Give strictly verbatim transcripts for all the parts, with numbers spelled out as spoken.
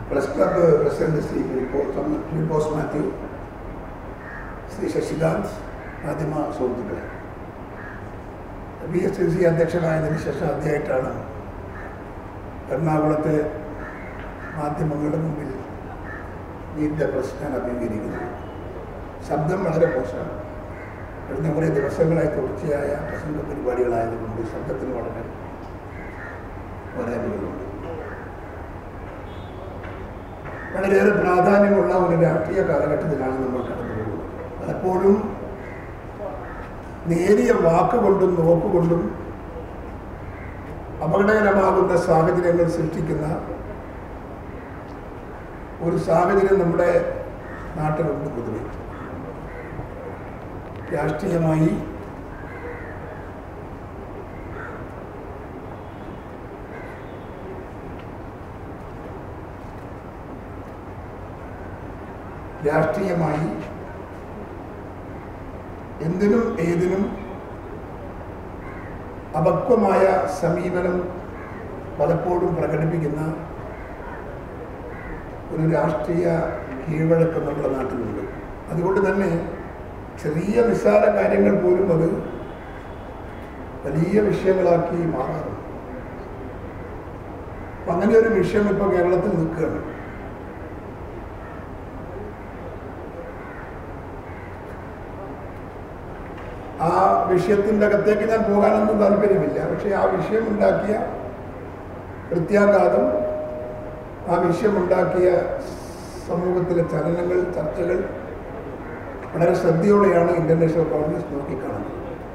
Press club president Shri Philipose Mathew, Shri Sasikanth, മാധ്യമ സുഹൃത്തുക്കളെ, B S U C അധ്യക്ഷനായതിനു ശേഷം ആദ്യമായിട്ടാണ് എറണാകുളത്തെ മാധ്യമങ്ങളുടെ മുമ്പിൽ മീറ്റ് ദ പ്രസ് ഞാൻ അഭിമുഖീകരിക്കുന്നത്. ശബ്ദം വളരെ മോശമാണ്. കഴിഞ്ഞ കുറേ ദിവസങ്ങളായി തുടർച്ചയായ പ്രസംഗ പരിപാടികളായതുകൊണ്ട് ശബ്ദത്തിന് വളരെ പോരായ്മകളുണ്ട്. വളരെയേറെ പ്രാധാന്യമുള്ള ഒരു രാഷ്ട്രീയ കാലഘട്ടത്തിലാണ് നമ്മൾ കടന്നു പോകുന്നത്. പലപ്പോഴും നേരിയ വാക്കുകൊണ്ടും നോക്കുകൊണ്ടും അപകടകരമാകുന്ന സാഹചര്യങ്ങൾ സൃഷ്ടിക്കുന്ന ഒരു സാഹചര്യം നമ്മുടെ നാട്ടിലുണ്ട്. പൊതുവെ രാഷ്ട്രീയമായി രാഷ്ട്രീയമായി എന്തിനും ഏതിനും അപക്വമായ സമീപനം പലപ്പോഴും പ്രകടിപ്പിക്കുന്ന ഒരു രാഷ്ട്രീയ കീഴ്വഴക്കം നമ്മുടെ നാട്ടിലുണ്ട്. അതുകൊണ്ട് തന്നെ ചെറിയ നിസ്സാര കാര്യങ്ങൾ പോലും അത് വലിയ വിഷയങ്ങളാക്കി മാറാറുണ്ട്. അപ്പം അങ്ങനെ ഒരു വിഷയം ഇപ്പോൾ കേരളത്തിൽ നിൽക്കുകയാണ്. ആ വിഷയത്തിൻ്റെ അകത്തേക്ക് ഞാൻ പോകാനൊന്നും താല്പര്യമില്ല. പക്ഷേ ആ വിഷയമുണ്ടാക്കിയ പ്രത്യാഘാതം, ആ വിഷയമുണ്ടാക്കിയ സമൂഹത്തിലെ ചലനങ്ങൾ, ചർച്ചകൾ വളരെ ശ്രദ്ധയോടെയാണ് ഇന്ത്യൻ നാഷണൽ കോൺഗ്രസ് നോക്കിക്കാണുന്നത്.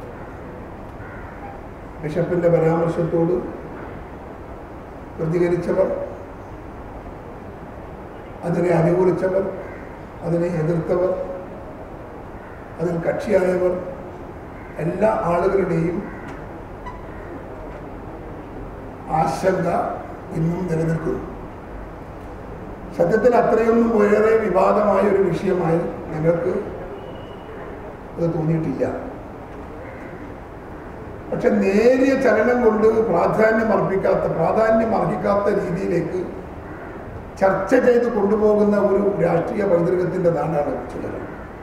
ബിഷപ്പിൻ്റെ പരാമർശത്തോട് പ്രതികരിച്ചവർ, അതിനെ അനുകൂലിച്ചവർ, അതിനെ എതിർത്തവർ, അതിൽ കക്ഷിയായവർ, എല്ലാ ആളുകളുടെയും ആശങ്ക ഇന്നും നിലനിൽക്കുന്നു. സത്യത്തിൽ അത്രയൊന്നും ഏറെ വിവാദമായ ഒരു വിഷയമായി ഞങ്ങൾക്ക് അത് തോന്നിയിട്ടില്ല. പക്ഷെ നേരിയ ചലനം കൊണ്ട് പ്രാധാന്യം അർപ്പിക്കാത്ത പ്രാധാന്യം അർഹിക്കാത്ത രീതിയിലേക്ക് ചർച്ച ചെയ്ത് കൊണ്ടുപോകുന്ന ഒരു രാഷ്ട്രീയ പൈതൃകത്തിൻ്റെ നാടാണ് ചിലർ.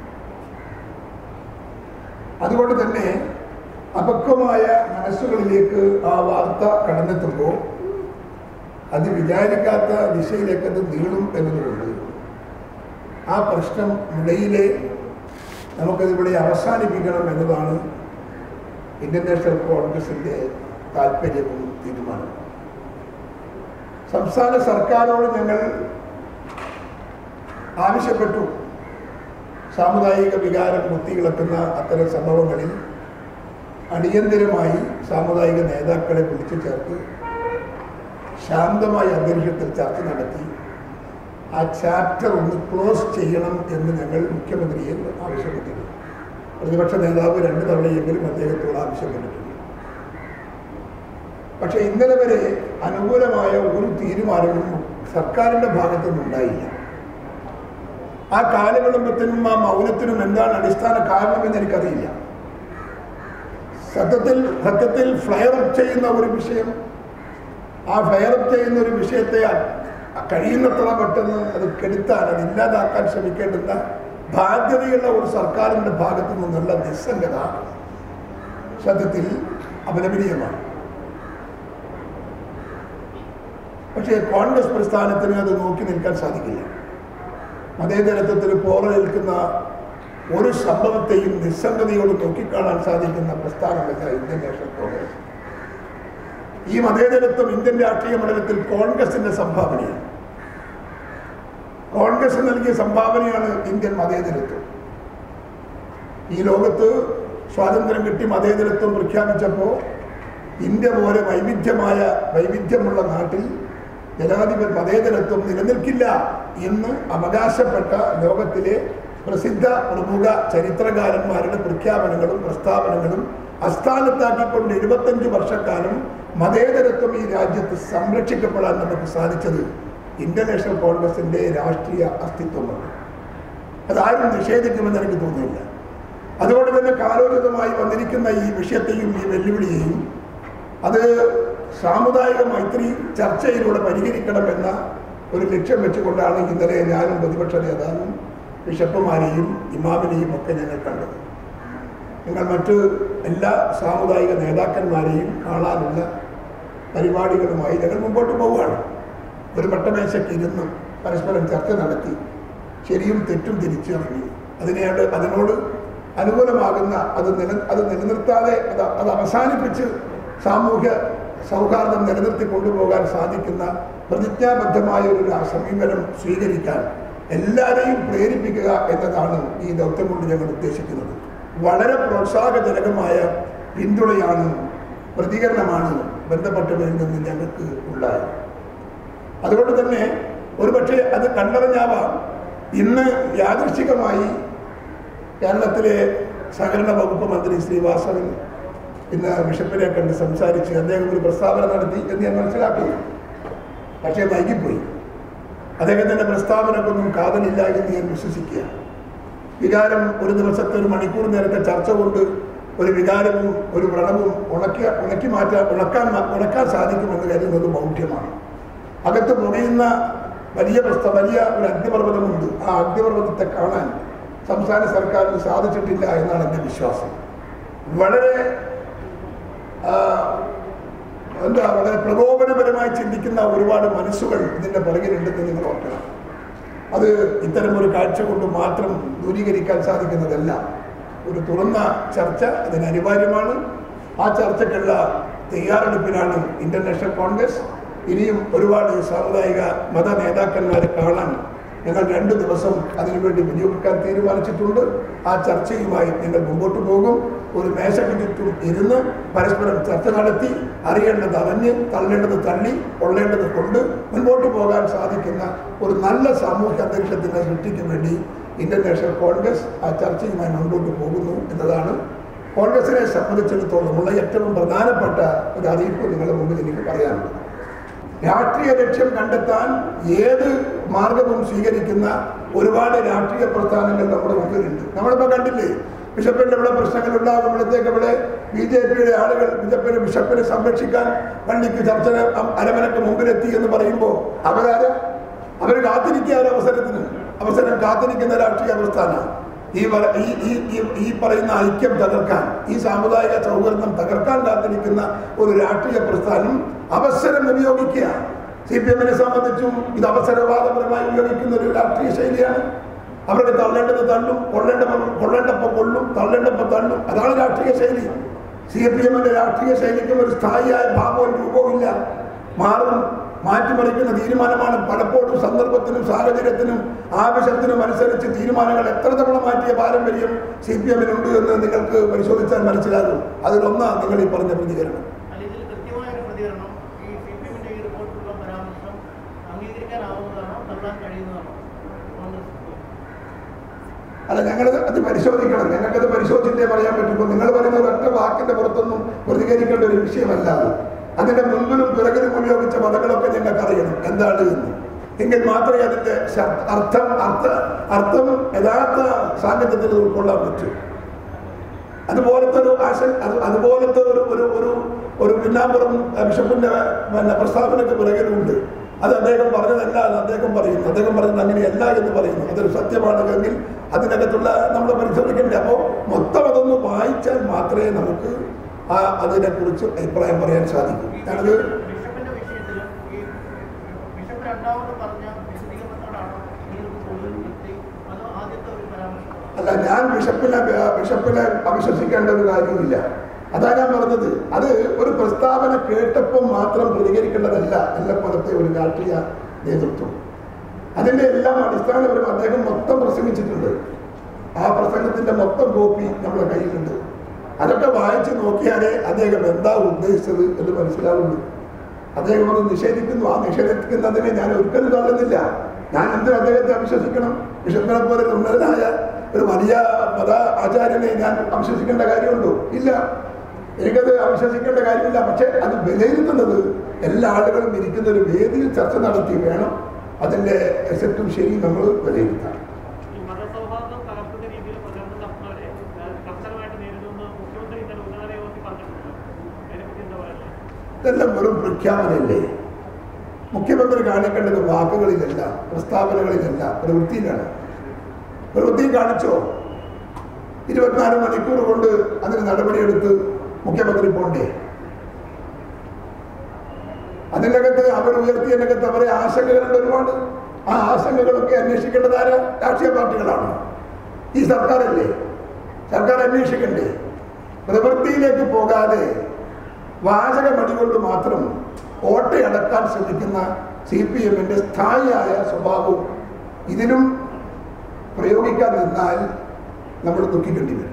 അതുകൊണ്ട് തന്നെ അപക്വമായ മനസ്സുകളിലേക്ക് ആ വാർത്ത കടന്നെത്തുമ്പോൾ അത് വിചാരിക്കാത്ത ദിശയിലേക്ക് അത് നീളും എന്നതുകൊണ്ട് ആ പ്രശ്നം മുളയിലെ നമുക്കതിവിടെ അവസാനിപ്പിക്കണം എന്നതാണ് ഇന്ത്യൻ നാഷണൽ കോൺഗ്രസിൻ്റെ താല്പര്യവും തീരുമാനവും. സംസ്ഥാന സർക്കാരോട് ഞങ്ങൾ ആവശ്യപ്പെട്ടു, സാമുദായിക വികാരം കുത്തിയിളക്കുന്ന അത്തരം സംഭവങ്ങളിൽ അടിയന്തരമായി സാമുദായിക നേതാക്കളെ വിളിച്ചു ചേർത്ത് ശാന്തമായ അന്തരീക്ഷത്തിൽ ചർച്ച നടത്തി ആ ചാപ്റ്റർ ഒന്ന് ക്ലോസ് ചെയ്യണം എന്ന് ഞങ്ങൾ മുഖ്യമന്ത്രിയെ ആവശ്യപ്പെട്ടിരുന്നു. പ്രതിപക്ഷ നേതാവ് രണ്ട് തവണയെങ്കിലും അദ്ദേഹത്തോട് ആവശ്യപ്പെട്ടിട്ടുണ്ട്. പക്ഷേ ഇന്നലെ വരെ അനുകൂലമായ ഒരു തീരുമാനവും സർക്കാരിൻ്റെ ഭാഗത്തുനിന്നുണ്ടായില്ല. ആ കാലവിളംബത്തിനും ആ മൗനത്തിനും എന്താണ് അടിസ്ഥാന കാരണമെന്ന് എനിക്കറിയില്ല. സത്യത്തിൽ സത്യത്തിൽ ഫ്ലയർ അപ്പ് ചെയ്യുന്ന ഒരു വിഷയം, ആ ഫ്ലയർ അപ്പ് ചെയ്യുന്ന ഒരു വിഷയത്തെ കഴിയുന്നത്ര പെട്ടെന്ന് അത് കെടുത്താൻ, അത് ഇല്ലാതാക്കാൻ ശ്രമിക്കേണ്ടുന്ന ബാധ്യതയുള്ള ഒരു സർക്കാരിൻ്റെ ഭാഗത്തു നിന്നുള്ള നിസ്സംഗത സത്യത്തിൽ അപലപനീയമാണ്. പക്ഷേ കോൺഗ്രസ് പ്രസ്ഥാനത്തിന് അത് നോക്കി നിൽക്കാൻ സാധിക്കില്ല. മതേതരത്വത്തിന് പോറേൽക്കുന്ന ഒരു സംഭവത്തെയും നിസ്സംഗതയോട് നോക്കിക്കാണാൻ സാധിക്കുന്ന പ്രസ്ഥാനമല്ല ഇന്ത്യൻ നാഷണൽ കോൺഗ്രസ്. ഈ മതേതരത്വം ഇന്ത്യൻ രാഷ്ട്രീയ മണ്ഡലത്തിൽ കോൺഗ്രസിന്റെ സംഭാവനയാണ്. കോൺഗ്രസ് നൽകിയ സംഭാവനയാണ് ഇന്ത്യൻ മതേതരത്വം. ഈ ലോകത്ത് സ്വാതന്ത്ര്യം കിട്ടി മതേതരത്വം പ്രഖ്യാപിച്ചപ്പോൾ ഇന്ത്യ പോലെ വൈവിധ്യമായ വൈവിധ്യമുള്ള നാട്ടിൽ ജനാധിപത്യ മതേതരത്വം നിലനിൽക്കില്ല എന്ന് അവകാശപ്പെട്ട ലോകത്തിലെ പ്രസിദ്ധ പ്രമുഖ ചരിത്രകാരന്മാരുടെ പ്രഖ്യാപനങ്ങളും പ്രസ്താവനകളും അസ്ഥാനത്താക്കിക്കൊണ്ട് എഴുപത്തഞ്ച് വർഷക്കാലം മതേതരത്വം ഈ രാജ്യത്ത് സംരക്ഷിക്കപ്പെടാൻ നമുക്ക് സാധിച്ചത് ഇന്ത്യൻ നാഷണൽ കോൺഗ്രസിൻ്റെ രാഷ്ട്രീയ അസ്തിത്വമാണ്. അതാരും നിഷേധിക്കുമെന്ന് എനിക്ക് തോന്നുന്നില്ല. അതുകൊണ്ട് തന്നെ കാലോചിതമായി വന്നിരിക്കുന്ന ഈ വിഷയത്തെയും ഈ വെല്ലുവിളിയെയും അത് സാമുദായിക മൈത്രി ചർച്ചയിലൂടെ പരിഹരിക്കണമെന്ന ഒരു ലക്ഷ്യം വെച്ചുകൊണ്ടാണ് ഇന്നലെ ഞാനും പ്രതിപക്ഷ നേതാവും ബിഷപ്പുമാരെയും ഇമാമിനെയും ഒക്കെ ഞങ്ങൾ കണ്ടത്. നിങ്ങൾ മറ്റ് എല്ലാ സാമുദായിക നേതാക്കന്മാരെയും കാണാനുള്ള പരിപാടികളുമായി ഞങ്ങൾ മുമ്പോട്ട് പോവുകയാണ്. ഒരു വട്ടമേശയ്ക്ക് ഇരുന്ന് പരസ്പരം ചർച്ച നടത്തി ശരിയും തെറ്റും തിരിച്ചറിഞ്ഞു അതിനെയാണ് അതിനോട് അനുകൂലമാകുന്ന അത് നില അത് നിലനിർത്താതെ അത് അത് അവസാനിപ്പിച്ച് സാമൂഹ്യ സൗഹാർദ്ദം നിലനിർത്തി കൊണ്ടുപോകാൻ സാധിക്കുന്ന പ്രതിജ്ഞാബദ്ധമായ ഒരു സമീപനം സ്വീകരിക്കാൻ എല്ലാവരെയും പ്രേരിപ്പിക്കുക എന്നതാണ് ഈ ദൗത്യം കൊണ്ട് ഞങ്ങൾ ഉദ്ദേശിക്കുന്നത്. വളരെ പ്രോത്സാഹജനകമായ പിന്തുണയാണ് പ്രതികരണമാണ് ബന്ധപ്പെട്ടവരിൽ നിന്ന് ഞങ്ങൾക്ക് ഉണ്ടായത്. അതുകൊണ്ട് തന്നെ ഒരുപക്ഷെ അത് കണ്ടറിഞ്ഞാവാം ഇന്ന് യാദൃശ്ചികമായി കേരളത്തിലെ സഹകരണ വകുപ്പ് മന്ത്രി ശ്രീവാസവൻ ഇന്ന് ബിഷപ്പിനെ കണ്ട് സംസാരിച്ച് അദ്ദേഹം ഒരു പ്രസ്താവന നടത്തി എന്ന് ഞാൻ മനസ്സിലാക്കുന്നു. പക്ഷേ വൈകിപ്പോയി. അദ്ദേഹത്തിൻ്റെ പ്രസ്താവനക്കൊന്നും കാതലില്ല എന്ന് ഞാൻ വിശ്വസിക്കുക. വികാരം ഒരു ദിവസത്തെ ഒരു മണിക്കൂർ നേരത്തെ ചർച്ച കൊണ്ട് ഒരു വികാരവും ഒരു വ്രണവും ഉണക്കി ഉണക്കി മാറ്റാൻ ഉണക്കാൻ ഉണക്കാൻ സാധിക്കുമെന്ന് കരുതുന്നത് ബൗഢ്യമാണ്. അകത്ത് പുകയുന്ന വലിയ പ്രസ്ത വലിയ ഒരു അഗ്നിപർവ്വതമുണ്ട്. ആ അഗ്നിപർവ്വതത്തെ കാണാൻ സംസ്ഥാന സർക്കാരിന് സാധിച്ചിട്ടില്ല എന്നാണ് എൻ്റെ വിശ്വാസം. വളരെ എന്താ വളരെ പ്രകോപനപരമായി ചിന്തിക്കുന്ന ഒരുപാട് മനസ്സുകൾ ഇതിൻ്റെ പുറകിലുണ്ടെന്ന് നിങ്ങൾ ഓർക്കണം. അത് ഇത്തരം ഒരു കാഴ്ച കൊണ്ട് മാത്രം ദൂരീകരിക്കാൻ സാധിക്കുന്നതല്ല. ഒരു തുറന്ന ചർച്ച അതിന് അനിവാര്യമാണ്. ആ ചർച്ചയ്ക്കുള്ള തയ്യാറെടുപ്പിലാണ് ഇന്ത്യൻ നാഷണൽ കോൺഗ്രസ്. ഇനിയും ഒരുപാട് സാമുദായിക മത നേതാക്കന്മാരെ കാണാൻ ഞങ്ങൾ രണ്ട് ദിവസം അതിനുവേണ്ടി വിനിയോഗിക്കാൻ തീരുമാനിച്ചിട്ടുണ്ട്. ആ ചർച്ചയുമായി ഞങ്ങൾ മുമ്പോട്ട് പോകും. ഒരു മേശയ്ക്ക് ചുറ്റും ഇരുന്ന് പരസ്പരം ചർച്ച നടത്തി അറിയേണ്ടത് അറിഞ്ഞ് തള്ളേണ്ടത് തള്ളി കൊള്ളേണ്ടത് കൊണ്ട് മുൻപോട്ട് പോകാൻ സാധിക്കുന്ന ഒരു നല്ല സാമൂഹ്യ അന്തരീക്ഷത്തിൻ്റെ സൃഷ്ടിക്ക് വേണ്ടി ഇന്ത്യൻ നാഷണൽ കോൺഗ്രസ് ആ ചർച്ചയുമായി മുൻപോട്ട് പോകുന്നു എന്നതാണ് കോൺഗ്രസിനെ സംബന്ധിച്ചിടത്തോളമുള്ള ഏറ്റവും പ്രധാനപ്പെട്ട ഒരു അറിയിപ്പ് നിങ്ങളുടെ മുമ്പിൽ എനിക്ക് പറയാനുള്ളത്. രാഷ്ട്രീയ ലക്ഷ്യം കണ്ടെത്താൻ ഏത് മാർഗവും സ്വീകരിക്കുന്ന ഒരുപാട് രാഷ്ട്രീയ പ്രസ്ഥാനങ്ങൾ നമ്മുടെ മുമ്പിലുണ്ട്. നമ്മളിപ്പോൾ കണ്ടില്ലേ, ബിഷപ്പിൻ്റെ ഇവിടെ പ്രശ്നങ്ങൾ ഉണ്ടാകുമ്പോഴത്തേക്ക് ഇവിടെ ബി ജെ പിയുടെ ആളുകൾ ബിഷപ്പിനെ ബിഷപ്പിനെ സംരക്ഷിക്കാൻ പള്ളിക്ക് ചർച്ച അരമനക്ക് മുമ്പിലെത്തി എന്ന് പറയുമ്പോൾ അവരാര് അവർ കാത്തിരിക്കുക ഒരു അവസരത്തിന് അവസരം കാത്തിരിക്കുന്ന രാഷ്ട്രീയ പ്രസ്ഥാനം ഈ ഈ ഈ പറയുന്ന ഐക്യം തകർക്കാൻ, ഈ സാമുദായിക സൗഹൃദം തകർക്കാൻ കാത്തിരിക്കുന്ന ഒരു രാഷ്ട്രീയ പ്രസ്ഥാനം അവസരം ഉപയോഗിക്കുക. സി പി എമ്മിനെ സംബന്ധിച്ചും ഇത് അവസരവാദപരമായി ഉപയോഗിക്കുന്ന ഒരു രാഷ്ട്രീയ ശൈലിയാണ്. അവർക്ക് തള്ളേണ്ടത് തള്ളും, കൊള്ളേണ്ടപ്പോൾ കൊള്ളേണ്ടപ്പോൾ കൊള്ളും, തള്ളേണ്ടപ്പോൾ തള്ളും. അതാണ് രാഷ്ട്രീയ ശൈലി. സി പി എമ്മിൻ്റെ രാഷ്ട്രീയ ശൈലിക്കും ഒരു സ്ഥായിയായ ഭാവവും രൂപവും ഇല്ല. മാറും മാറ്റിമറിക്കുന്ന തീരുമാനമാണ്. പലപ്പോഴും സന്ദർഭത്തിനും സാഹചര്യത്തിനും ആവശ്യത്തിനും അനുസരിച്ച് തീരുമാനങ്ങൾ എത്ര തവണ മാറ്റിയ പാരമ്പര്യം സി പി എമ്മിനുണ്ട് എന്ന് നിങ്ങൾക്ക് പരിശോധിച്ചാൽ മനസ്സിലാകും. അതിലൊന്നാണ് നിങ്ങൾ ഈ പറഞ്ഞ പ്രതികരണം. അല്ല, ഞങ്ങൾ അത് പരിശോധിക്കണം. ഞങ്ങൾക്കത് പരിശോധിച്ചിട്ടേ പറയാൻ പറ്റുമ്പോൾ നിങ്ങൾ പറയുന്ന ഒരൊറ്റ വാക്കിന്റെ പുറത്തൊന്നും പ്രതികരിക്കേണ്ട ഒരു വിഷയമല്ല. അതിന്റെ മുൻപിലും പിറകിലും ഉപയോഗിച്ച പദങ്ങളൊക്കെ ഞങ്ങൾക്ക് അറിയണം എന്താണ് എന്ന്. എങ്കിൽ മാത്രമേ അതിന്റെ അർത്ഥം അർത്ഥ അർത്ഥം യഥാർത്ഥ സാന്നിധ്യത്തിൽ ഉൾക്കൊള്ളാൻ പറ്റൂ. അതുപോലത്തെ ഒരു ആശ അത് അതുപോലത്തെ ഒരു ഒരു ഒരു ഒരു പിന്നാമ്പുറം ബിഷപ്പിന്റെ പിന്നെ പ്രസ്താവനയ്ക്ക് പിറകിലുണ്ട്. അത് അദ്ദേഹം പറഞ്ഞതല്ല എന്ന് അദ്ദേഹം പറയുന്നു. അദ്ദേഹം പറഞ്ഞത് അങ്ങനെയല്ല എന്ന് പറയുന്നു. അതൊരു സത്യമാണെങ്കിൽ അതിനകത്തുള്ള നമ്മൾ പരിശോധിക്കേണ്ടത്. അപ്പോൾ മൊത്തം അതൊന്ന് വായിച്ചാൽ മാത്രമേ നമുക്ക് ആ അതിനെക്കുറിച്ച് അഭിപ്രായം പറയാൻ സാധിക്കൂ. ഞാനത് അല്ല, ഞാൻ ബിഷപ്പിനെ ബിഷപ്പിനെ അവിശ്വസിക്കേണ്ട ഒരു കാര്യമില്ല. അതാ ഞാൻ പറഞ്ഞത്. അത് ഒരു പ്രസ്താവന കേട്ടപ്പോൾ മാത്രം പ്രതികരിക്കേണ്ടതല്ല എല്ലാ പോലത്തെ ഒരു രാഷ്ട്രീയ നേതൃത്വം. അതിൻ്റെ എല്ലാം അടിസ്ഥാനപരം അദ്ദേഹം മൊത്തം പ്രസംഗിച്ചിട്ടുണ്ട്. ആ പ്രസംഗത്തിൻ്റെ മൊത്തം കോപ്പി നമ്മുടെ കയ്യിലുണ്ട്. അതൊക്കെ വായിച്ച് നോക്കിയാലേ അദ്ദേഹം എന്താ ഉദ്ദേശിച്ചത് എന്ന് മനസ്സിലാവുള്ളൂ. അദ്ദേഹം അത് നിഷേധിക്കുന്നു. ആ നിഷേധിക്കുന്നതിനെ ഞാൻ ഒരിക്കലും തള്ളുന്നില്ല. ഞാൻ എന്തിനും അദ്ദേഹത്തെ അവിശ്വസിക്കണം? ബിഷപ്പിനെ പോലെ ഉന്നതനായ ഒരു വലിയ മത ആചാര്യനെ ഞാൻ അവിശ്വസിക്കേണ്ട കാര്യമുണ്ടോ? ഇല്ല, എനിക്കത് അവിശ്വസിക്കേണ്ട കാര്യമില്ല. പക്ഷെ അത് വിലയിരുത്തുന്നത് എല്ലാ ആളുകളും ഇരിക്കുന്ന ഒരു വേദിയിൽ ചർച്ച നടത്തി വേണം അതിൻ്റെ എസറ്റും ശരിയും നമ്മൾ വിലയിരുത്താം. ഇതെല്ലാം വെറും പ്രഖ്യാപനമല്ലേ? മുഖ്യമന്ത്രി കാണിക്കേണ്ടത് വാക്കുകളിലല്ല, പ്രസ്താവനകളിലല്ല, പ്രവൃത്തിയിലാണ്. പ്രവൃത്തി കാണിച്ചോ? ഇരുപത്തിനാല് മണിക്കൂർ കൊണ്ട് അതിന് നടപടിയെടുത്ത് മുഖ്യമന്ത്രി പോണ്ടേ? അതിനകത്ത് അവർ ഉയർത്തിയതിനകത്ത് അവരെ ആശങ്കകളുണ്ട് ഒരുപാട്. ആ ആശങ്കകളൊക്കെ അന്വേഷിക്കേണ്ടത് ആരാ? രാഷ്ട്രീയ പാർട്ടികളാണ്. ഈ സർക്കാരല്ലേ? സർക്കാർ അന്വേഷിക്കണ്ടേ? പ്രവൃത്തിയിലേക്ക് പോകാതെ വാചകമടി കൊണ്ട് മാത്രം ഓട്ടയടക്കാൻ ശ്രമിക്കുന്ന സി പി എമ്മിന്റെ സ്ഥായിയായ സ്വഭാവവും ഇതിനും പ്രയോഗിക്കാൻ നിന്നാൽ നമ്മൾ ദുഃഖിക്കേണ്ടി വരും.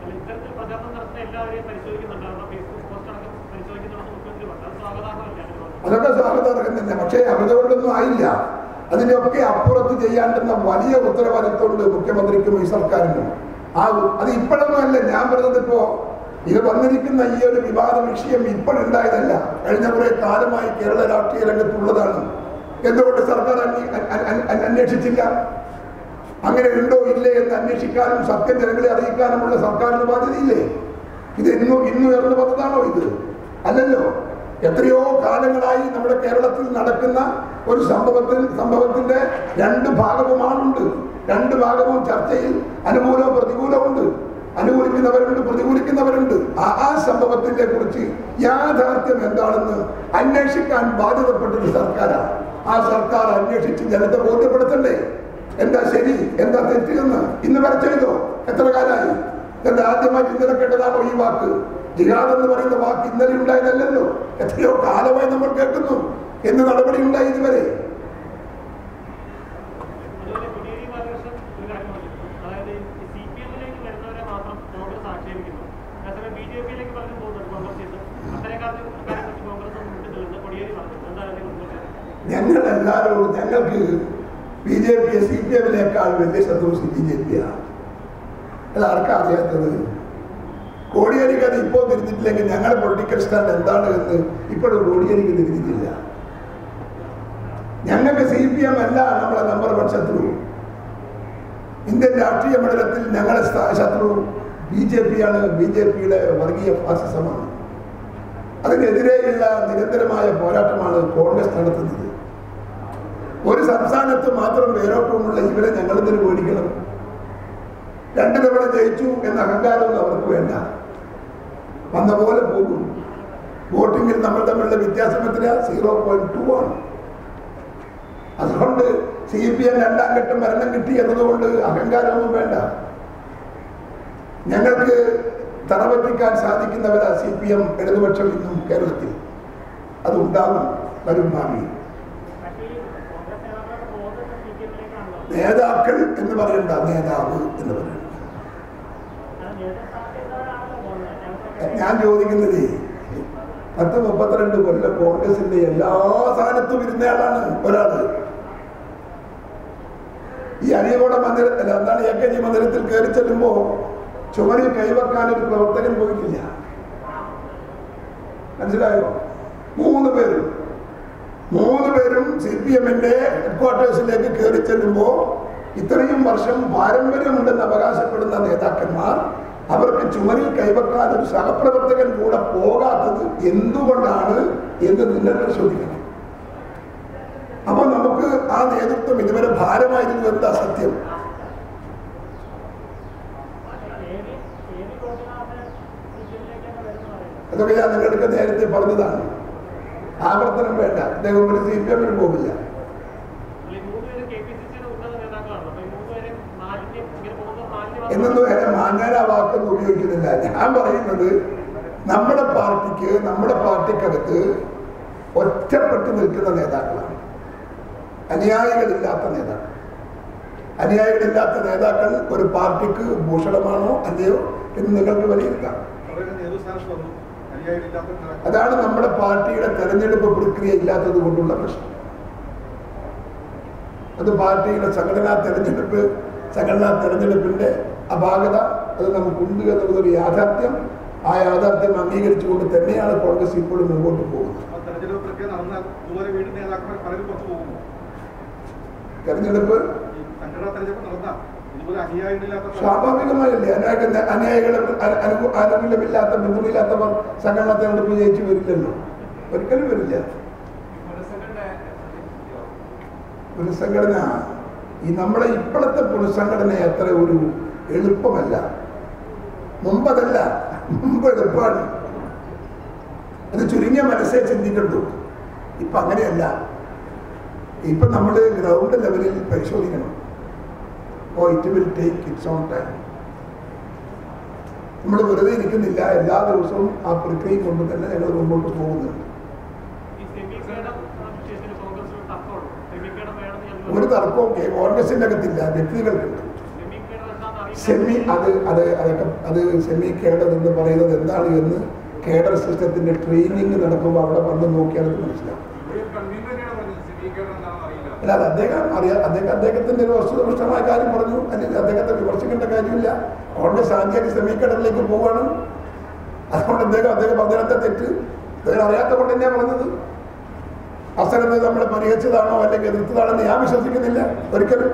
അതൊക്കെ സ്വാഗതാർഹം തന്നെ. പക്ഷേ അതുകൊണ്ടൊന്നും ആയില്ല. അതിനൊക്കെ അപ്പുറത്ത് ചെയ്യാണ്ടെന്ന വലിയ ഉത്തരവാദിത്വമുണ്ട് മുഖ്യമന്ത്രിക്കും ഈ സർക്കാരിനും. ആ അത് ഇപ്പോഴൊന്നും അല്ല ഞാൻ പറഞ്ഞത്. ഇപ്പോ ഇത് വന്നിരിക്കുന്ന ഈ ഒരു വിവാദ വിഷയം ഇപ്പോഴുണ്ടായതല്ല, കഴിഞ്ഞ കുറെ കാലമായി കേരള രാഷ്ട്രീയ രംഗത്തുള്ളതാണ്. എന്തുകൊണ്ട് സർക്കാർ അന്വേഷിച്ചില്ല? അങ്ങനെ ഉണ്ടോ ഇല്ലേ എന്ന് അന്വേഷിക്കാനും സത്യം ജനങ്ങളെ അറിയിക്കാനുമുള്ള സർക്കാരിന് ബാധ്യതയില്ലേ? ഇത് ഇന്നും ഇന്നും ഉയർന്നു വന്നതാണോ ഇത്? അല്ലല്ലോ. എത്രയോ കാലങ്ങളായി നമ്മുടെ കേരളത്തിൽ നടക്കുന്ന ഒരു സംഭവത്തിൽ സംഭവത്തിന്റെ രണ്ട് ഭാഗവുമാണുണ്ട്. രണ്ട് ഭാഗവും ചർച്ചയിൽ അനുകൂലവും പ്രതികൂലമുണ്ട്. അനുകൂലിക്കുന്നവരുണ്ട്, പ്രതികൂലിക്കുന്നവരുണ്ട്. ആ ആ സംഭവത്തിനെ കുറിച്ച് യാഥാർത്ഥ്യം എന്താണെന്ന് അന്വേഷിക്കാൻ ബാധ്യതപ്പെട്ടൊരു സർക്കാരാണ്. ആ സർക്കാർ അന്വേഷിച്ച് ജനത്തെ ബോധ്യപ്പെടുത്തണ്ടേ? എന്താ ശരി, എന്താ തെറ്റ് എന്ന് ഇന്ന് വരെ ചെയ്തോ? എത്ര കാലമായി? എന്താ ആദ്യമായി ഇന്നലെ കേട്ടതാണോ ഈ വാക്ക്? ജിഹാദ് എന്ന് പറയുന്ന വാക്ക് ഇന്നലെ ഉണ്ടായതല്ലല്ലോ. എത്രയോ കാലമായി നമ്മൾ കേൾക്കുന്നു. എന്ത് നടപടി ഉണ്ടായി ഇതുവരെ? ഞങ്ങൾ എല്ലാവരോടും ഞങ്ങൾക്ക് ബി ജെ പിയെ സി പി എമ്മിനേക്കാൾ വലിയ സന്തോഷം ബി ജെ പിയാണ്. അത് ആർക്കാ അറിയാത്തത്? കോടിയേരിക്ക് അത് ഇപ്പോൾ തിരിഞ്ഞിട്ടില്ലെങ്കിൽ ഞങ്ങളുടെ പൊളിറ്റിക്കൽ സ്റ്റാൻഡ് എന്താണ് എന്ന് ഇപ്പോഴും കോടിയേരിക്ക് തിരിഞ്ഞിട്ടില്ല. ഞങ്ങൾക്ക് സി പി എം അല്ല നമ്മളെ നമ്പർ വൺ ശത്രു. ഇന്ത്യൻ രാഷ്ട്രീയ മണ്ഡലത്തിൽ ഞങ്ങളുടെ ശത്രു ബി ജെ പിയാണ്. ബി ജെ പിയുടെ വർഗീയ ഫാസിസമാണ്. അതിനെതിരെയുള്ള നിരന്തരമായ പോരാട്ടമാണ് കോൺഗ്രസ് നടത്തുന്നത്. ഒരു സംസ്ഥാനത്ത് മാത്രം വേരോട്ടമുള്ള ഇവരെ ഞങ്ങളെന്തിനു പേടിക്കണം? രണ്ടു തവണ ജയിച്ചു എന്ന അഹങ്കാരമൊന്നും അവർക്ക് വേണ്ട. വന്ന പോലെ പോകും. വോട്ടിങ്ങിൽ നമ്മൾ തമ്മിലുള്ള വ്യത്യാസം എത്ര? സീറോ പോയിന്റ് ടു ആണ്. അതുകൊണ്ട് സി പി എം രണ്ടാം ഘട്ടം ഭരണം കിട്ടി എന്നതുകൊണ്ട് അഹങ്കാരമൊന്നും വേണ്ട. ഞങ്ങൾക്ക് തറപറ്റിക്കാൻ സാധിക്കുന്നവരാ സി പി എം ഇടതുപക്ഷം ഇന്നും കേരളത്തിൽ. അതുണ്ടാകും വരും ഭാവിയിൽ. നേതാക്കൾ എന്ന് പറയണ്ട, നേതാവ് എന്ന് പറയണ്ട. ഞാൻ ചോദിക്കുന്നത്, പത്ത് മുപ്പത്തിരണ്ട് കൊല്ലം കോൺഗ്രസിന്റെ എല്ലാ സ്ഥാനത്തും ഇരുന്നയാളാണ് ഒരാള്. ഈ അരീകോട മന്ദിരത്തിൽ എന്താണ് എ കെ ജി മന്ദിരത്തിൽ കയറി ചെല്ലുമ്പോ ചുമരിൽ കൈവെക്കാൻ ഒരു പ്രവർത്തകൻ പോയിട്ടില്ല. മനസ്സിലായോ? മൂന്ന് പേരും മൂന്ന് പേരും സി പി എമ്മിന്റെ ഹെഡ്ക്വാർട്ടേഴ്സിലേക്ക് കയറി ചെല്ലുമ്പോൾ ഇത്രയും വർഷം പാരമ്പര്യമുണ്ടെന്ന് അവകാശപ്പെടുന്ന നേതാക്കന്മാർ അവർക്ക് ചുമരിൽ കൈവെക്കാൻ ഒരു സഹപ്രവർത്തകൻ കൂടെ പോകാത്തത് എന്തുകൊണ്ടാണ് എന്ന് നിങ്ങൾ പരിശോധിക്കണം. അപ്പൊ നമുക്ക് ആ നേതൃത്വം ഇതുവരെ ഭാരമായിരുന്നു. എന്താ സത്യം? അതൊക്കെ ഞാൻ നിങ്ങൾക്ക് നേരത്തെ പറഞ്ഞതാണ്. ആവർത്തനം വേണ്ട. അദ്ദേഹം ഒരു സി പി എമ്മിന് പോകില്ല. എന്നൊന്നും എന്നെ മാങ്ങാന വാക്കൊന്നും ഉപയോഗിക്കുന്നില്ല. ഞാൻ പറയുന്നത് നമ്മുടെ പാർട്ടിക്ക് നമ്മുടെ പാർട്ടിക്കകത്ത് ഒറ്റപ്പെട്ട് നിൽക്കുന്ന നേതാക്കളാണ്. അനുയായികളില്ലാത്ത നേതാക്കൾ. അനുയായികളില്ലാത്ത നേതാക്കൾ ഒരു പാർട്ടിക്ക് ഭൂഷണമാണോ അല്ലയോ എന്ന് നിങ്ങൾക്ക് വിലയിരുത്താം. അതാണ് നമ്മുടെ പാർട്ടിയുടെ തെരഞ്ഞെടുപ്പ് പ്രക്രിയ ഇല്ലാത്തത് കൊണ്ടുള്ള പ്രശ്നം. അത് പാർട്ടിയുടെ സംഘടനാ തെരഞ്ഞെടുപ്പ് സംഘടനാ തെരഞ്ഞെടുപ്പിന്റെ അപാകത അത് നമുക്കുണ്ട് എന്നുള്ളതൊരു യാഥാർത്ഥ്യം. ആ യാഥാർത്ഥ്യം അംഗീകരിച്ചുകൊണ്ട് തന്നെയാണ് കോൺഗ്രസ് ഇപ്പോഴും മുമ്പോട്ട് പോകുന്നത്. തെരഞ്ഞെടുപ്പ് സ്വാഭാവികമായല്ലേ? അനുയായികൾ അനുയായികളെ ആനുകൂല്യമില്ലാത്ത ബന്ധമില്ലാത്തവർ സംഘടനാ തെരഞ്ഞെടുപ്പ് ജയിച്ചു വരില്ലല്ലോ. ഒരിക്കലും വരില്ല. പുനഃസംഘടന ഈ നമ്മളെ ഇപ്പോഴത്തെ പുനഃസംഘടന അത്ര ഒരു എളുപ്പമല്ല. മുമ്പതല്ല, മുമ്പ് എളുപ്പമാണ്. അത് ചുരുങ്ങിയ മനസ്സേ ചിന്തിക്കണ്ടു. ഇപ്പം അങ്ങനെയല്ല. ഇപ്പം നമ്മൾ ഗ്രൗണ്ട് ലെവലിൽ പരിശോധിക്കണം. Oh it will take its own time. നമ്മൾ വെറുതെ ഇരിക്കുന്നില്ല. എല്ലാ ദിവസവും ആ പ്രക്രിയ കൊണ്ട് തന്നെ ഞങ്ങൾ മുമ്പോട്ട് പോകുന്നുണ്ട്. ഒരു തർക്കവും കോൺഗ്രസിൻ്റെ അകത്തില്ല, വ്യക്തികൾക്കുണ്ട്. സെമി അത് അത് അതൊക്കെ അത് സെമി കേഡർ എന്ന് പറയുന്നത് എന്താണ് എന്ന് കേഡർ സിസ്റ്റത്തിന്റെ ട്രെയിനിങ് നടക്കുമ്പോൾ അവിടെ വന്ന് നോക്കിയാൽ അത് മനസ്സിലാവും. അല്ല, അത് അദ്ദേഹം അറിയാം. അദ്ദേഹം അദ്ദേഹത്തിന്റെ ഒരു വസ്തുനിഷ്ഠമായ കാര്യം പറഞ്ഞു. അല്ലെങ്കിൽ അദ്ദേഹത്തെ വിമർശിക്കേണ്ട കാര്യമില്ല. കോൺഗ്രസ് ആദ്യമായിട്ട് സെമി കേഡറിലേക്ക് പോവുകയാണ്. അതുകൊണ്ട് അദ്ദേഹം അദ്ദേഹം അദ്ദേഹത്തെ തെറ്റ് അദ്ദേഹം അറിയാത്ത കൊണ്ട് തന്നെയാണ് പറഞ്ഞത്. അസരത്തെ നമ്മൾ പരിഹരിച്ചതാണോ അല്ലെങ്കിൽ എതിർത്തതാണെന്ന് ഞാൻ വിശ്വസിക്കുന്നില്ല ഒരിക്കലും.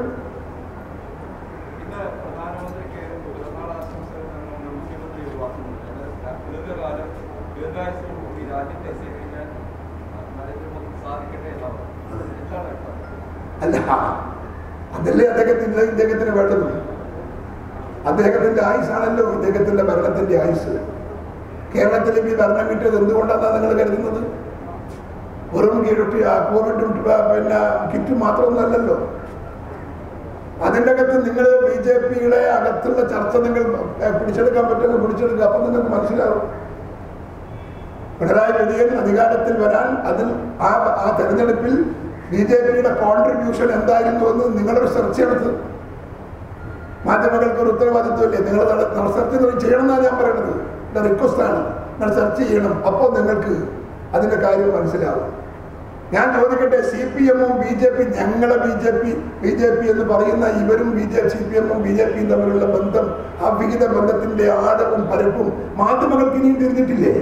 അല്ല, അതല്ലേ അദ്ദേഹത്തിന്റെ ഇദ്ദേഹത്തിന് വേണ്ടത്. അദ്ദേഹത്തിന്റെ ആയുസാണല്ലോ ഇദ്ദേഹത്തിന്റെ ഭരണത്തിന്റെ ആയുസ്. കേരളത്തിലേക്ക് ഈ ഭരണം കിട്ടിയത് എന്തുകൊണ്ടാണ് നിങ്ങൾ കരുതുന്നത്? വെറും കീഴൊട്ടി കോവിഡ് പിന്നെ കിറ്റ് മാത്രമൊന്നുമല്ലല്ലോ. അതിൻ്റെ അകത്ത് നിങ്ങൾ ബി ജെ പിയുടെ അകത്തുള്ള ചർച്ച നിങ്ങൾ പിടിച്ചെടുക്കാൻ പറ്റുമെന്ന് പിടിച്ചെടുക്കുക. അപ്പം നിങ്ങൾക്ക് മനസ്സിലാവും പിണറായി വിജയൻ അധികാരത്തിൽ വരാൻ അതിൽ ആ ആ തെരഞ്ഞെടുപ്പിൽ ബി ജെ പിയുടെ കോൺട്രിബ്യൂഷൻ എന്തായിരുന്നു എന്ന് നിങ്ങളൊരു സെർച്ച് എടുത്ത് മാധ്യമങ്ങൾക്ക് ഒരു ഉത്തരവാദിത്വമില്ലേ? നിങ്ങൾ സെർച്ച് ചെയ്യണം എന്നാണ് ഞാൻ പറയുന്നത്. എൻ്റെ റിക്വസ്റ്റാണ്, നിങ്ങൾ സെർച്ച് ചെയ്യണം. അപ്പോൾ നിങ്ങൾക്ക് അതിൻ്റെ കാര്യം മനസ്സിലാവും. ഞാൻ ചോദിക്കട്ടെ, സി പി എമ്മും ബി ജെ പി ഞങ്ങളെ B J P B J P എന്ന് പറയുന്ന ഇവരും ബി ജെ സി പി എമ്മും ബി ജെ പിയും തമ്മിലുള്ള ബന്ധം, ആ വിഹിത ബന്ധത്തിന്റെ ആഴവും പരപ്പും മാധ്യമങ്ങൾക്ക് ഇനിയും തിരിഞ്ഞിട്ടില്ലേ?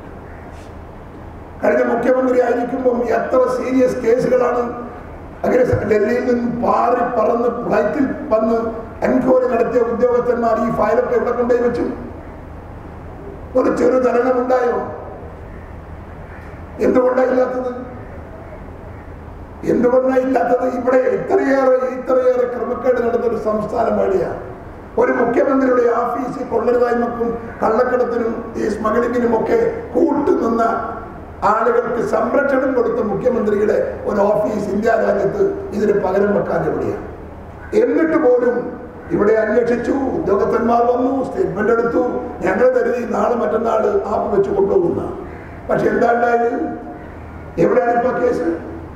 കഴിഞ്ഞ മുഖ്യമന്ത്രി ആയിരിക്കുമ്പം എത്ര സീരിയസ് കേസുകളാണ് അങ്ങനെ ഡൽഹിയിൽ നിന്ന് പാറി പറന്ന് ഫ്ലൈറ്റിൽ വന്ന് എൻക്വയറി നടത്തിയ ഉദ്യോഗസ്ഥന്മാർ ഈ ഫയലൊക്കെ എവിടെ കൊണ്ടുപോയി വെച്ചു? ഒരു ചെറു ചലനമുണ്ടായോ? എന്തുകൊണ്ടാണ് ഇല്ലാത്തത്? എന്തുകൊണ്ടാണ് ഇല്ലാത്തത്? ഇവിടെ ഇത്രയേറെ ഇത്രയേറെ ക്രമക്കേട് നടന്നൊരു സംസ്ഥാനം വഴിയാണ്. ഒരു മുഖ്യമന്ത്രിയുടെ ഓഫീസിൽ കൊള്ളരുതായ്മക്കും കള്ളക്കടത്തിനും ഈ സ്മഗ്ലിങ്ങിനും ഒക്കെ കൂട്ടുനിന്ന ആളുകൾക്ക് സംരക്ഷണം കൊടുത്ത മുഖ്യമന്ത്രിയുടെ ഒരു ഓഫീസ് ഇന്ത്യ രാജ്യത്ത് ഇതിന് പകരം വെക്കാൻ എവിടെയാണ്? എന്നിട്ട് പോലും ഇവിടെ അന്വേഷിച്ചു, ഉദ്യോഗസ്ഥന്മാർ വന്നു, സ്റ്റേറ്റ്മെന്റ് എടുത്തു. ഞങ്ങൾ കരുതി നാളെ മറ്റന്നാൾ ആപ്പ് വെച്ച് കൊണ്ടുപോകുന്ന. പക്ഷെ എന്താ ഉണ്ടായത്? എവിടെയാണ് ഇപ്പൊ കേസ്?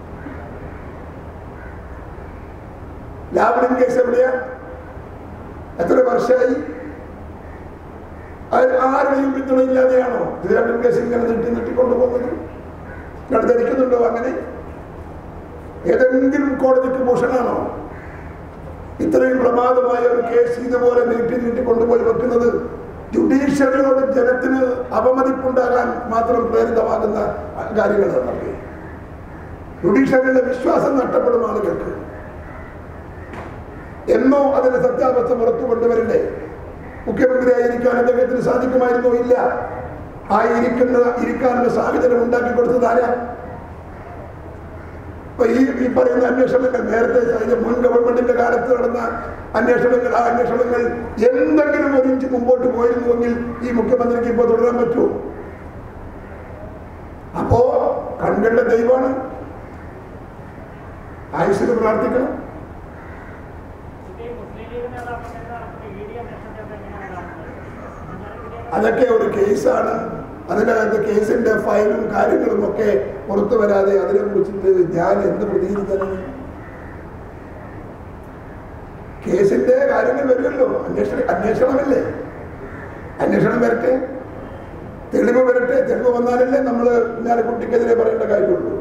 ലാവ്ലിൻ കേസ് എവിടെയാ? എത്ര വർഷമായി? ആരുടെയും പിന്തുണയില്ലാതെയാണോ ലാവ്ലിൻ കേസ് ഇങ്ങനെ നീട്ടി നീട്ടിക്കൊണ്ടുപോകുന്നത്? നിങ്ങൾ ധരിക്കുന്നുണ്ടോ അങ്ങനെ? ഏതെങ്കിലും കോടതിക്ക് ഭൂഷണാണോ ഇത്രയും പ്രമാദമായ ഒരു കേസ് ഇതുപോലെ നീട്ടി നീട്ടി കൊണ്ടുപോയി വെക്കുന്നത്? ജുഡീഷ്യറിയോട് ജനത്തിന് അപമതിപ്പുണ്ടാകാൻ മാത്രം പ്രേരിതമാകുന്ന കാര്യങ്ങളാണ്. ജുഡീഷ്യറിയുടെ വിശ്വാസം നഷ്ടപ്പെടും ആളുകൾക്ക്. എന്നോ അതിന് സത്യാവസ്ഥ പുറത്തു കൊണ്ടുവരണ്ടേ? മുഖ്യമന്ത്രിയായിരിക്കാൻ അദ്ദേഹത്തിന് സാധിക്കുമായിരുന്നോ? ഇല്ല. ആ ഇരിക്കുന്ന ഇരിക്കാനുള്ള സാഹചര്യം ഉണ്ടാക്കി കൊടുത്തത് ആരാ? ഇപ്പൊ ഈ ഈ പറയുന്ന അന്വേഷണങ്ങൾ നേരത്തെ മുൻ ഗവൺമെന്റിന്റെ കാലത്ത് നടന്ന അന്വേഷണങ്ങൾ, ആ അന്വേഷണങ്ങൾ എന്തെങ്കിലും ഒരു ഇഞ്ച് മുമ്പോട്ട് പോയിരുന്നുവെങ്കിൽ ഈ മുഖ്യമന്ത്രിക്ക് ഇപ്പോൾ തുടരാൻ പറ്റുമോ? അപ്പോ കൺകണ്ട ദൈവമാണ്. ആയുസ്സിന് പ്രാർത്ഥിക്കണം. അതൊക്കെ ഒരു കേസാണ്. അതിനകത്ത് കേസിന്റെ ഫയലും കാര്യങ്ങളും ഒക്കെ പുറത്തു വരാതെ അതിനെ കുറിച്ചിട്ട് ഞാൻ എന്ത് പ്രതികരിക്കാനാണ്? കേസിന്റെ കാര്യങ്ങൾ വരുമല്ലോ, അന്വേഷണ അന്വേഷണമല്ലേ? അന്വേഷണം വരട്ടെ, തെളിവ് വരട്ടെ. തെളിവ് വന്നാലല്ലേ നമ്മൾ ഞാൻ കുട്ടിക്കെതിരെ പറയേണ്ട കാര്യമുള്ളൂ.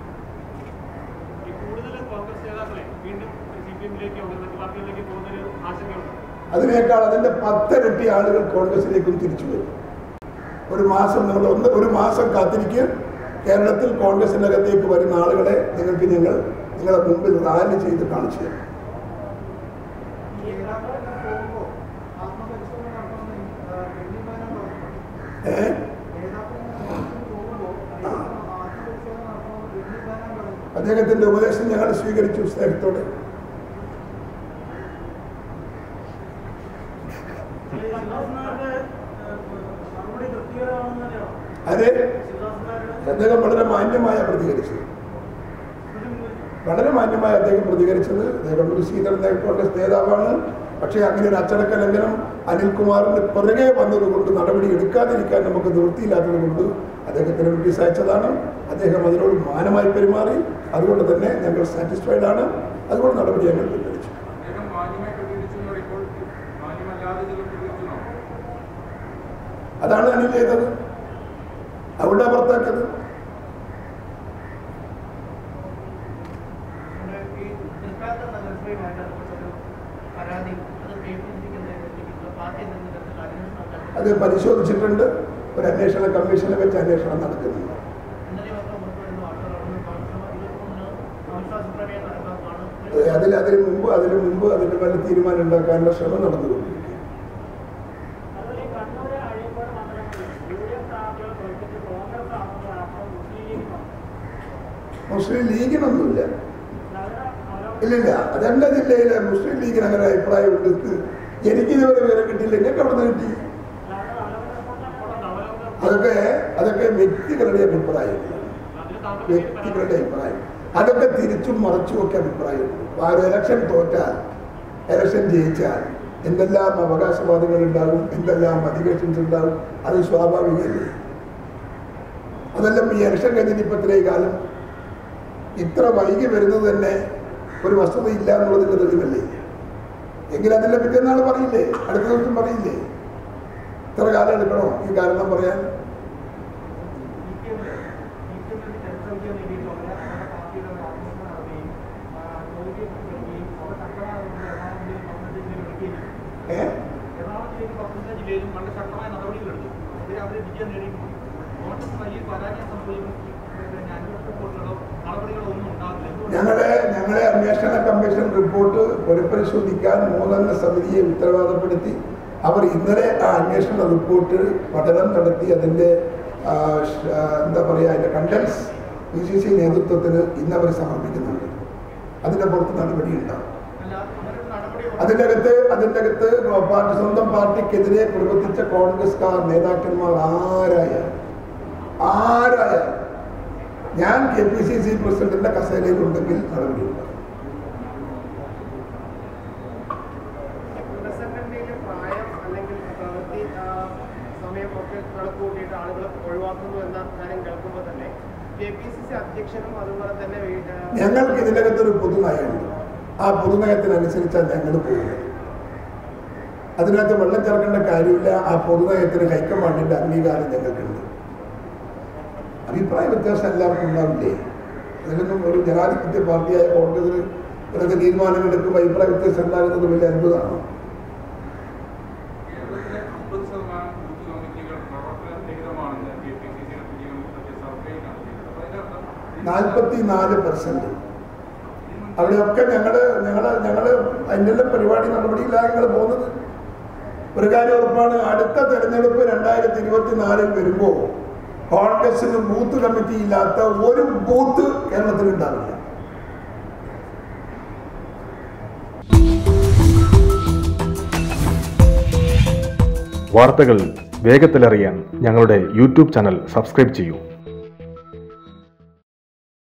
അതിനേക്കാൾ അതിന്റെ പത്തിരട്ടി ആളുകൾ കോൺഗ്രസിലേക്കും തിരിച്ചു വരും. ഒരു മാസം നിങ്ങൾ ഒന്ന് ഒരു മാസം കാത്തിരിക്കുക. കേരളത്തിൽ കോൺഗ്രസിനകത്തേക്ക് വരുന്ന ആളുകളെ നിങ്ങൾക്ക് ഞങ്ങൾ നിങ്ങളുടെ മുമ്പിൽ റാലി ചെയ്ത് കാണിച്ചു തരും. അദ്ദേഹത്തിൻ്റെ ഉപദേശം ഞങ്ങൾ സ്വീകരിച്ചു സ്നേഹത്തോടെ. അതെ, അദ്ദേഹം വളരെ മാന്യമായ പ്രതികരിച്ചത് വളരെ മാന്യമായി അദ്ദേഹം പ്രതികരിച്ചത്. അദ്ദേഹം ഒരു സീനിയർ കോൺഗ്രസ് നേതാവാണ്. പക്ഷേ അങ്ങനെ ഒരു അച്ചടക്ക ലംഘനം അനിൽകുമാറിന്റെ പിറകെ വന്നതുകൊണ്ട് നടപടി എടുക്കാതിരിക്കാൻ നമുക്ക് നിവൃത്തിയില്ലാത്തത് കൊണ്ട് അദ്ദേഹത്തിന് നോട്ടീസ് അയച്ചതാണ്. അദ്ദേഹം അതിനോട് മാനമായി പെരുമാറി. അതുകൊണ്ട് തന്നെ ഞങ്ങൾ സാറ്റിസ്ഫൈഡ് ആണ്. അതുകൊണ്ട് നടപടി ഞങ്ങൾ പിൻവലിച്ചു. അതാണ് അനിൽ ചെയ്തത്. അവിടെ പുറത്താക്കിയത്. അത് പരിശോധിച്ചിട്ടുണ്ട്. ഒരു അന്വേഷണ കമ്മീഷനെ വെച്ച് അന്വേഷണം നടക്കുന്നുണ്ട്. അതിൽ അതിന് മുമ്പ് അതിന് മുമ്പ് അതിന്റെ പല തീരുമാനം ഉണ്ടാക്കാനുള്ള ശ്രമം നടന്നുകൊണ്ടിരിക്കും. മുസ്ലിം ലീഗിനൊന്നുമില്ല. ഇല്ലില്ല, അതെല്ലാ ജില്ലയിലെ മുസ്ലിം ലീഗിന് അങ്ങനെ അഭിപ്രായം ഉണ്ട്. എനിക്കിതുവരെ വിവരം കിട്ടിയില്ല. നിങ്ങൾക്ക് അവിടെ നിന്ന് കിട്ടി? അതൊക്കെ അതൊക്കെ വ്യക്തികളുടെ അഭിപ്രായം വ്യക്തികളുടെ അഭിപ്രായം അതൊക്കെ തിരിച്ചും മറിച്ചും ഒക്കെ അഭിപ്രായമുണ്ട്. ആ ഒരു ഇലക്ഷൻ തോറ്റാൽ, ഇലക്ഷൻ ജയിച്ചാൽ എന്തെല്ലാം അവകാശവാദങ്ങൾ ഉണ്ടാകും, എന്തെല്ലാം അധികേഷൻസ് ഉണ്ടാകും. അത് സ്വാഭാവികമല്ലേ. അതെല്ലാം ഈ ഇലക്ഷൻ കഴിഞ്ഞിട്ട് ഇപ്പത്രയും കാലം ഇത്ര വൈകി വരുന്നത് തന്നെ ഒരു വസ്തുത ഇല്ല എന്നുള്ളതിൻ്റെ തെളിവല്ലേ. എങ്കിലും അതിൻ്റെ പിറ്റേന്നാൾ പറയില്ലേ, അടുത്ത ദിവസം പറയില്ലേ. ഇത്ര കാലം എടുക്കണോ ഈ കാരണം പറയാൻ? ഞങ്ങളെ ഞങ്ങളെ അന്വേഷണ കമ്മീഷൻ റിപ്പോർട്ട് പുനഃപരിശോധിക്കാൻ മൂന്നംഗ സമിതിയെ ഉത്തരവാദപ്പെടുത്തി. അവർ ഇന്നലെ ആ അന്വേഷണ റിപ്പോർട്ട് പഠനം നടത്തി അതിൻ്റെ എന്താ പറയുക അതിൻ്റെ കണ്ടൻസ് പി സി സി നേതൃത്വത്തിന് ഇന്ന് അവർ സമർപ്പിക്കുന്നുണ്ട്. അതിൻ്റെ പുറത്ത് നടപടി ഉണ്ടാവും. അതിൻ്റെ അകത്ത് അതിൻ്റെ അകത്ത് പാർട്ടി സ്വന്തം പാർട്ടിക്കെതിരെ പ്രവർത്തിച്ച കോൺഗ്രസ്കാർ നേതാക്കന്മാർ ആരായ ആരായ ഞാൻ കെ പി സി സി പ്രസിഡന്റിന്റെ കസേരയിലുണ്ടെങ്കിൽ നടപടി ഉണ്ടാകും. ഞങ്ങൾക്ക് ഇതിനകത്തൊരു പൊതുനയമുണ്ട്. ആ പൊതുനയത്തിനനുസരിച്ചാണ് ഞങ്ങൾ പോകുന്നത്. അതിനകത്ത് വെള്ളം ചേർക്കേണ്ട കാര്യമില്ല. ആ പൊതുനയത്തിന് ഹൈക്കമാൻഡിന്റെ അംഗീകാരം ഞങ്ങൾക്കുണ്ട്. അഭിപ്രായ വ്യത്യാസം എല്ലാവർക്കും ഉണ്ടാവില്ലേ? അതിലൊന്നും ഒരു ജനാധിപത്യ പാർട്ടിയായ കോൺഗ്രസിന് ഇതൊക്കെ തീരുമാനങ്ങൾ എടുക്കുമ്പോൾ അഭിപ്രായ വ്യത്യാസം ഉണ്ടാകുന്നത് വലിയ അത്ഭുതമാണോ? നാൽപ്പത്തി നാല് പെർസെന്റ് അവിടെയൊക്കെ ഞങ്ങള് ഞങ്ങള് ഞങ്ങള് അതിൻ്റെ പരിപാടി നടപടിയിലാണ് ഞങ്ങൾ പോകുന്നത്. ഒരു കാര്യം ഉറപ്പാണ്, അടുത്ത തെരഞ്ഞെടുപ്പ് രണ്ടായിരത്തി ഇരുപത്തി നാലിൽ വരുമ്പോൾ കോൺഗ്രസിന് ബൂത്ത് കമ്മിറ്റി ഇല്ലാത്ത ഒരു ബൂത്ത് കേരളത്തിൽ ഉണ്ടാവില്ല. വാർത്തകൾ വേഗത്തിലറിയാൻ ഞങ്ങളുടെ യൂട്യൂബ് ചാനൽ സബ്സ്ക്രൈബ് ചെയ്യൂ.